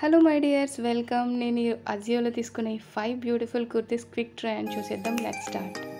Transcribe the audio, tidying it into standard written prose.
Hello my dears, welcome. నేను అజియోలో తీసుకున్న ఈ 5 బ్యూటిఫుల్ కుర్తీస్ క్విక్ ట్రై అని చూసేద్దాం. Let's start.